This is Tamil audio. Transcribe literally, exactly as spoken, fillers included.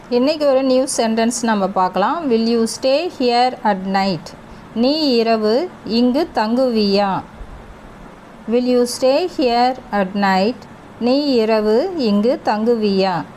இன்றைக்கி ஒரு நியூ சென்டென்ஸ் நம்ம பார்க்கலாம். Will you stay here at night? நீ இரவு இங்கு தங்குவியா? Will you stay here at night? நீ இரவு இங்கு தங்குவியா?